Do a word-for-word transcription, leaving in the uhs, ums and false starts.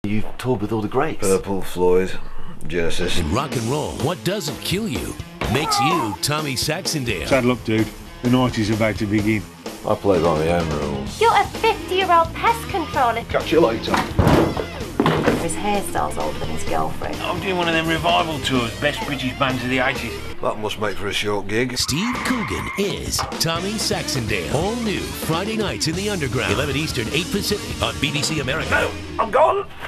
You've toured with all the greats. Purple, Floyd, Genesis. In rock and roll, what doesn't kill you makes you Tommy Saxondale. Saddle up, dude. The night is about to begin. I play by my own rules. You're a fifty-year-old pest controller. Catch you later. His hairstyle's older than his girlfriend. I'm doing one of them revival tours, best British bands of the eighties. That must make for a short gig. Steve Coogan is Tommy Saxondale. All new Friday nights in the Underground, eleven Eastern, eight Pacific on B B C America. No, I'm gone.